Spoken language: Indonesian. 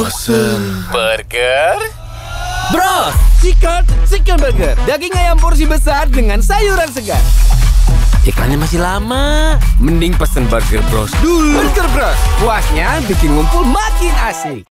bosen. Burger? Bros, Chicken Burger. Daging ayam porsi besar dengan sayuran segar. Iklannya masih lama. Mending pesen Burger Bros dulu. Burger Bros, puasnya bikin ngumpul makin asik.